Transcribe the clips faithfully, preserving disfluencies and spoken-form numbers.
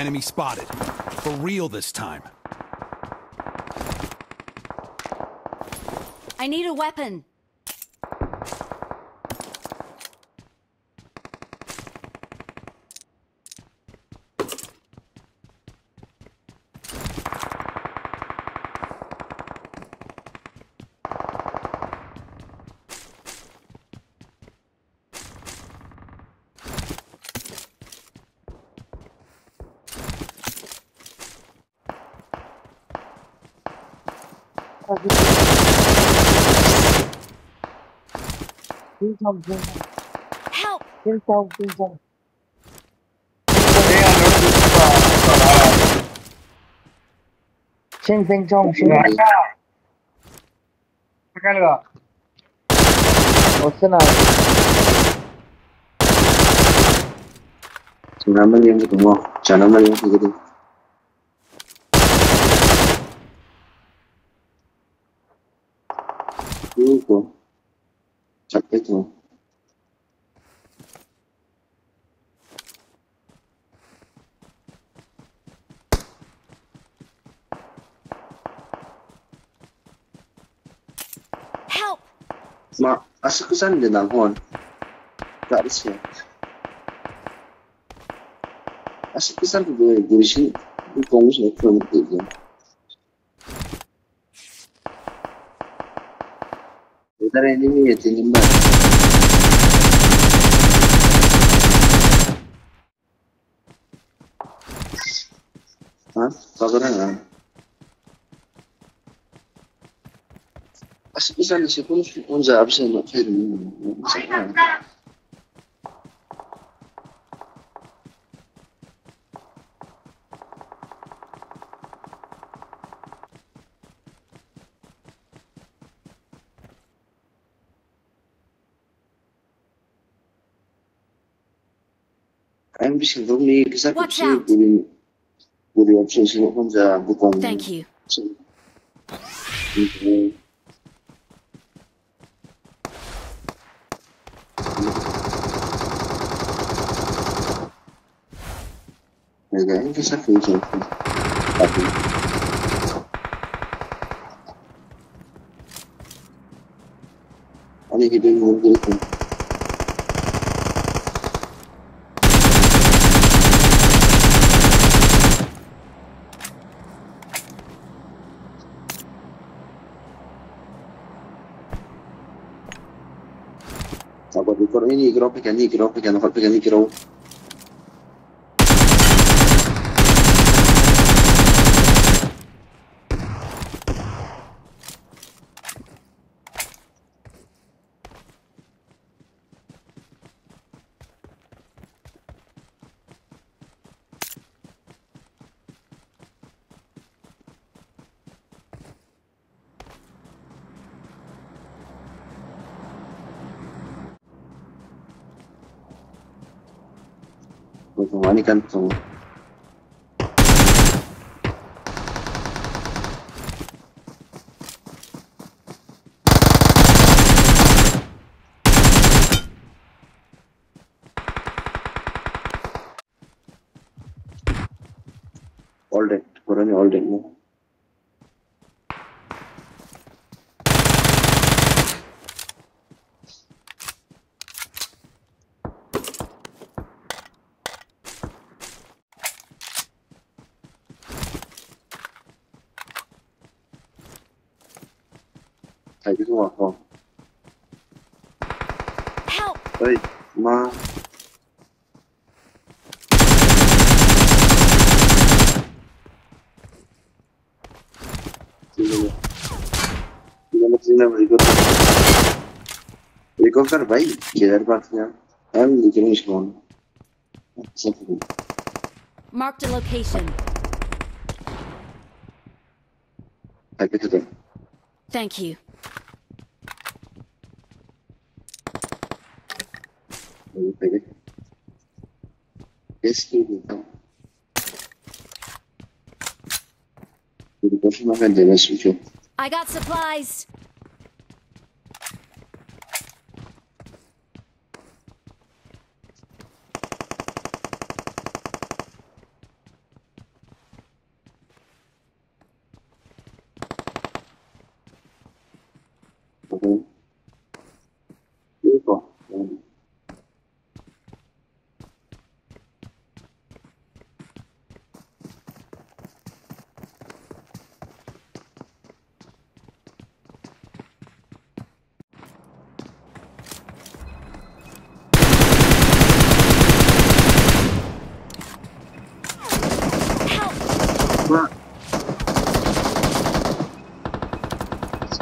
Enemy spotted. For real this time. I need a weapon. Help! Trên bên trong xin lỗi. Cái lửa. Ủa thế nào? Nama yang ketemu, cara nama yang ketemu. Itu, capek tu. Help! Ma, asal kesan dia nangkon? Tak ada siapa. Asal kesan tu dia sini, bukan siapa yang betul. Dari ini ya tinggal. Hah? Bagaimana? Asal kesan di sini pun pun jawab saya nak film. I'm just going to make a Watch out! With the options on the book. Thank you. Okay, just a few seconds. I need to do more good. Sabar dikor ini kiro pekan ni kiro pekan apa pekan ni kiro. Ini kan tu. All dead, korang ni all dead ni. Thấy cái hoa không? Help! Ê, ma. Helicopter भाई किधर बात किया? हम निकलने इसको. Marked a location. Happy to them. Thank you. Yes, you do. I got supplies.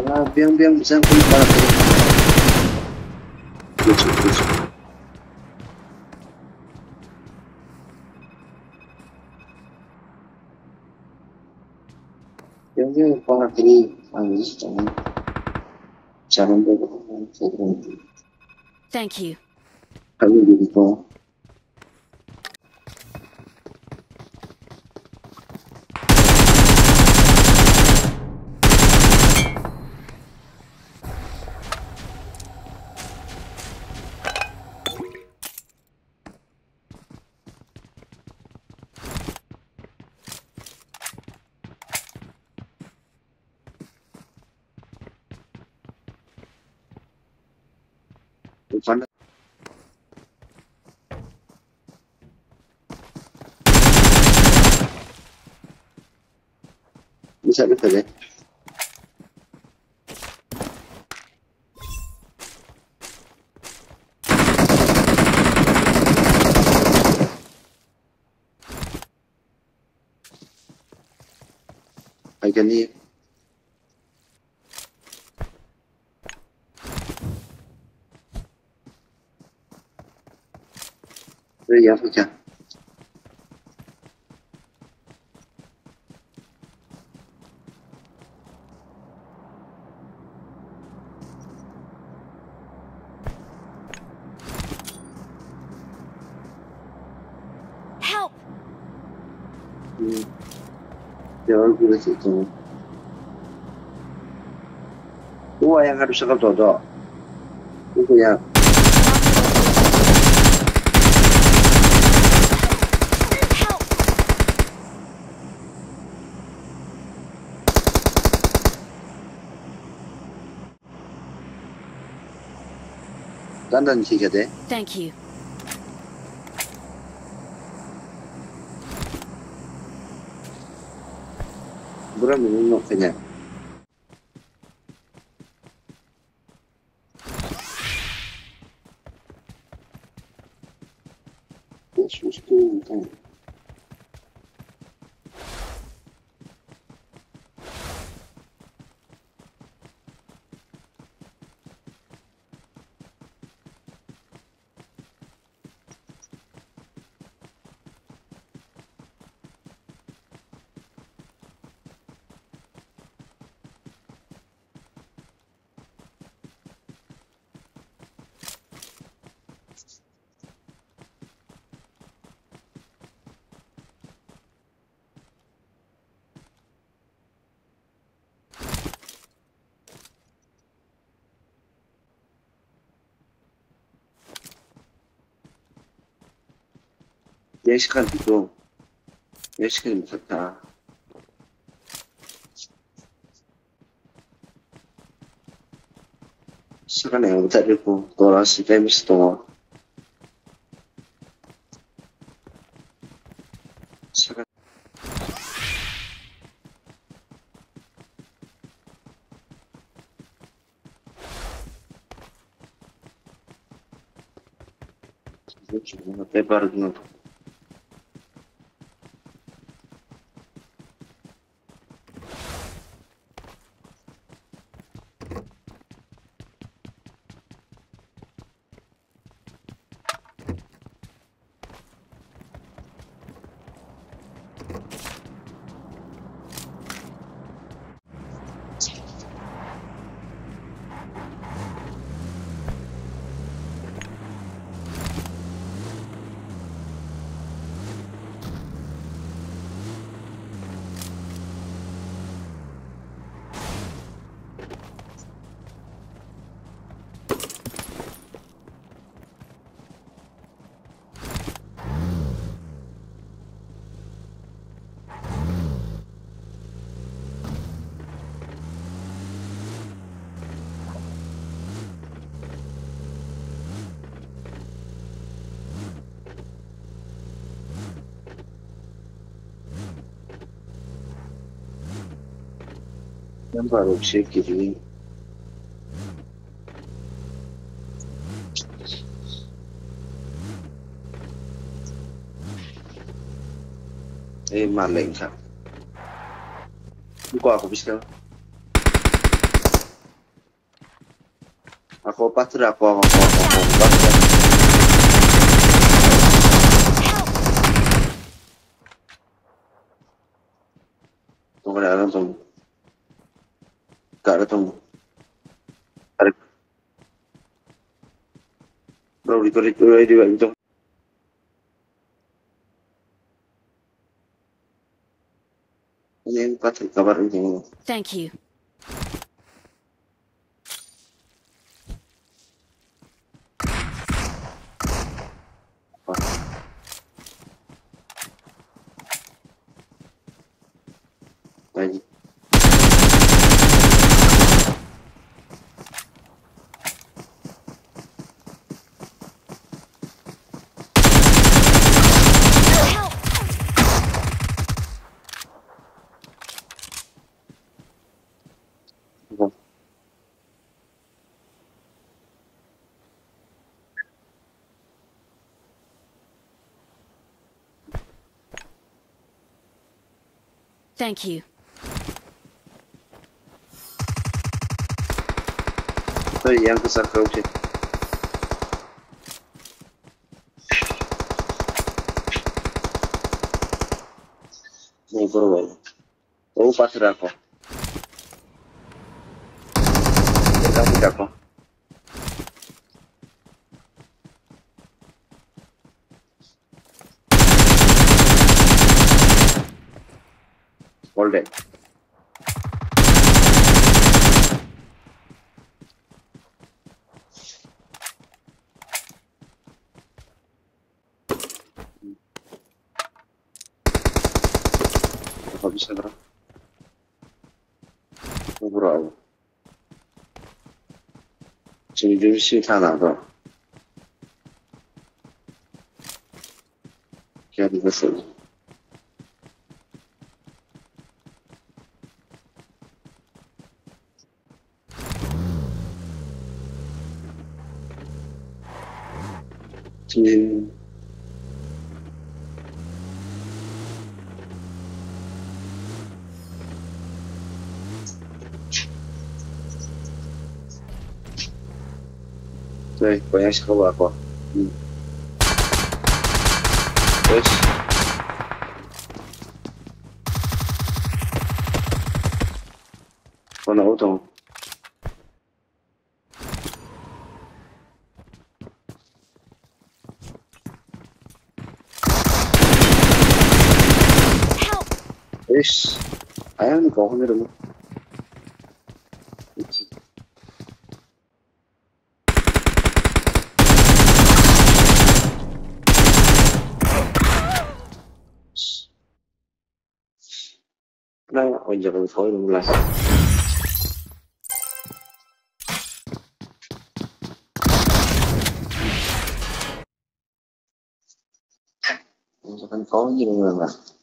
Karena biang-biang bisa kulit para tadi. Lucu, lucu. Biang-biang para tadi, angin jangan jangan berbohong. Thank you. Kami gitu. Mana? Bisa betul ya? Akan ni. Ya, macam. Help! Hmm. Jauh juga situ. Dua yang harus sekal todo. Itu yang. 단단 기가 돼. Thank you. 그러면 뭐 그냥 수수도 그냥 네 시간 뒤도 네 시간이 좋다. 시간에 오다리고 놀았을 때 미스 동안 시간 뭔가 빼바르는 Yang baru sedikit ini. Eh, maling kan? Buka aku bisa. Ako patra ako ako ako ako patra. Tunggu ada tunggu. Gak ada tunggu. Tarik. Bro, dikorik dulu aja juga gitu. Ini patra kabar ini. Thank you. Lagi. Thank you. So yang besar kau sih. Nih bro, oh patra ako. Kita tidak ako. Hold it. Apa bisa bro? Bro. Sini dulu sih tanah bro. Jadi besar. Sini. Nih, banyak sekali aku. Hmm. Terus. Mana utang? Terus. Ayah ni kau ni dulu. Nah, jangan kau yang mulai. Jangan kau yang mulai.